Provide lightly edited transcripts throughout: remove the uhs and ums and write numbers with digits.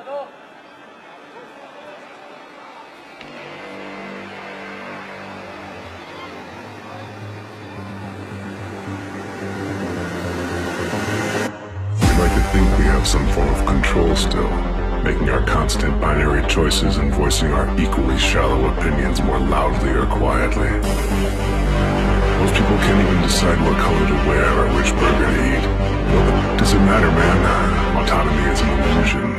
We like to think we have some form of control still, making our constant binary choices and voicing our equally shallow opinions more loudly or quietly. Most people can't even decide what color to wear or which burger to eat. Well, but does it matter, man? Autonomy is an illusion.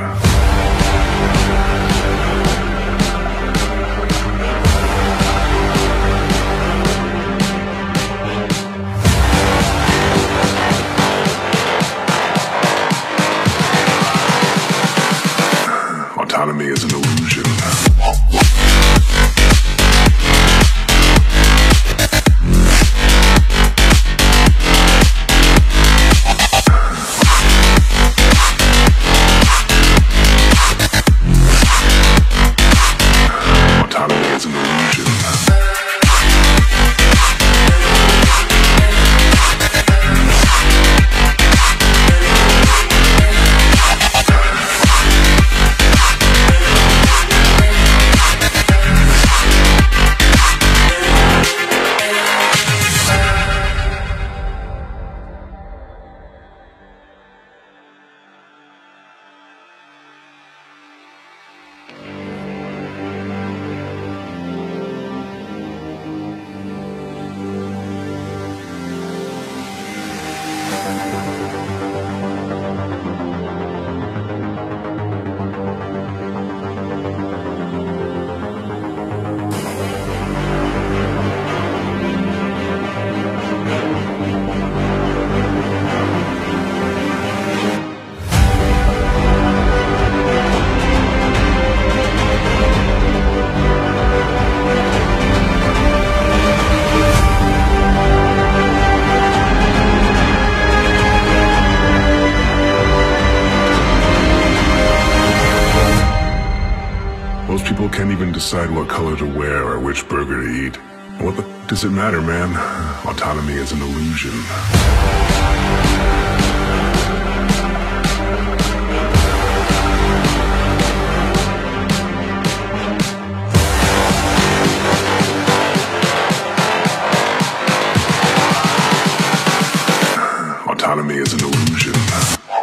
Autonomy is an illusion. Autonomy is an illusion. Most people can't even decide what color to wear or which burger to eat. What the does it matter, man? Autonomy is an illusion. Autonomy is an illusion.